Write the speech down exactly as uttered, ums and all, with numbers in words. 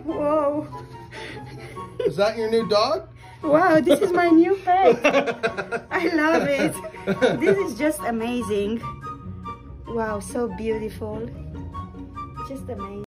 Whoa. Is that your new dog? Wow, this is my new pet. I love it. This is just amazing. Wow, so beautiful. Just amazing.